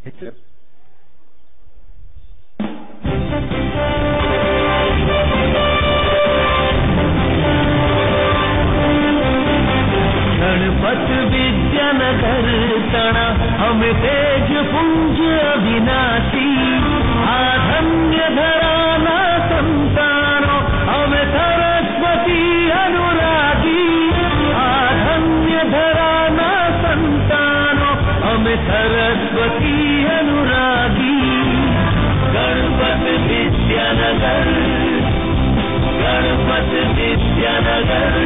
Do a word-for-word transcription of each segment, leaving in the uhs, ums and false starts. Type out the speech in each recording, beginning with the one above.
गणपत विद्यानगर तणा हमें तेज पुंज अविनाशी आधन्य धराना संतानो हमें सरस्वती अनुरागी आधन्य धराना संतानो हमें सरस्वती अनुरागी गणपत विद्यानगर गणपत विद्यानगर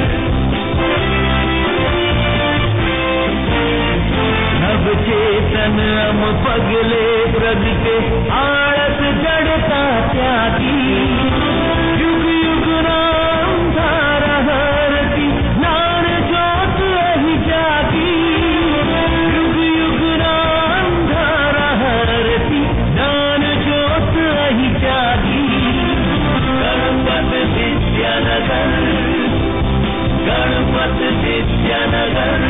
चेतन हम पगले प्रगटे आड़स जड़ता त्यागी युग युग राम धारा हरती नान जोत अहि जागी युग युग राम धारा हरती नान जोत अहि जागी गणपत विद्यानगर गणपत विद्यानगर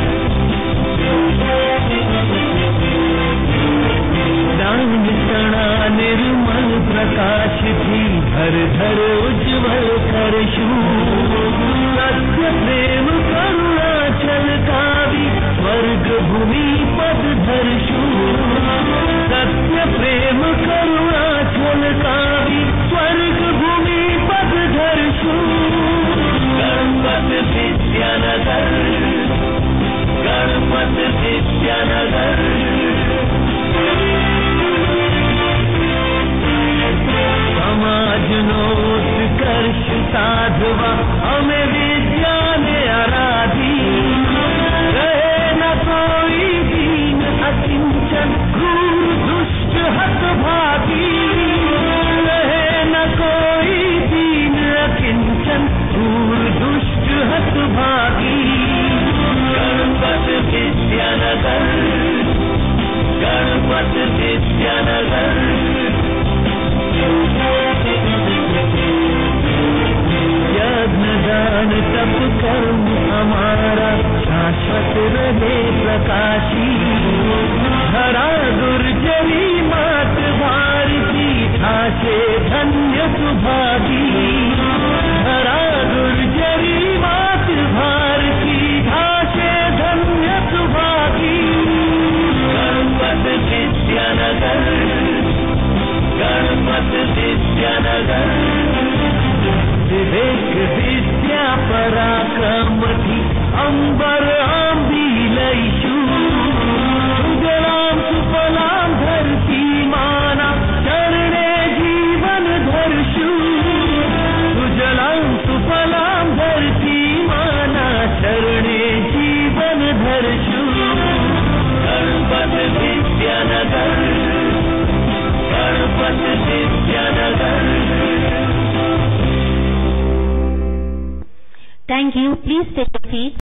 निर्मल प्रकाश थी धर धर उज्ज्वल करशु सत्य प्रेम करुणा छलकावी स्वर्ग भूमि पद धरशु सत्य प्रेम करुणा छलकावी स्वर्ग भूमि पद धरशु गणपत विद्यानगर गणपत विद्यानगर समाजनोत्कर्ष साधवा हमें विद्या ने आराधी रहे न कोई दीन अकिंचन क्रूर दुष्ट हतभागी रहे न कोई दीन अकिंचन क्रूर दुष्ट हतभागी गणपत विद्यानगर गणपत विद्यानगर यज्ञ दान तप कर्म हमारा शाश्वत रहे प्रकाशी धरा दुर्जरी मात भारती ठासे धन्य सुभागी धरा दुर्जरी मात भारती ठासे धन्य सुभागी गणपत विद्यानगर गणपत विद्यानगर विवेक विद्या पराक्रम थी अंबर आंबीलैषु सुजलाम सुफलाम धरती माना चरणे जीवन धर्षु सुजलाम सुफलाम धरती माना चरणे जीवन धर्षु Ganpat Vidyanagar Ganpat Vidyanagar Thank you. Please take a seat.